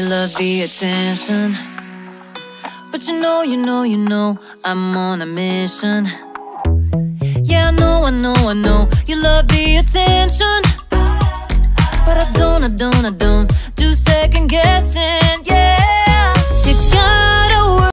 love the attention, but you know I'm on a mission. Yeah, I know you love the attention, but I don't do second guessing.